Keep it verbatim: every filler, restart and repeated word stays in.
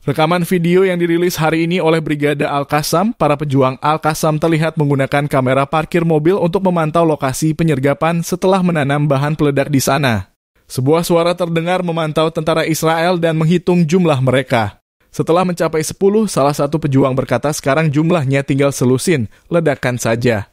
Rekaman video yang dirilis hari ini oleh Brigade Al-Qassam, para pejuang Al-Qassam terlihat menggunakan kamera parkir mobil untuk memantau lokasi penyergapan setelah menanam bahan peledak di sana. Sebuah suara terdengar memantau tentara Israel dan menghitung jumlah mereka. Setelah mencapai sepuluh, salah satu pejuang berkata sekarang jumlahnya tinggal selusin, ledakan saja.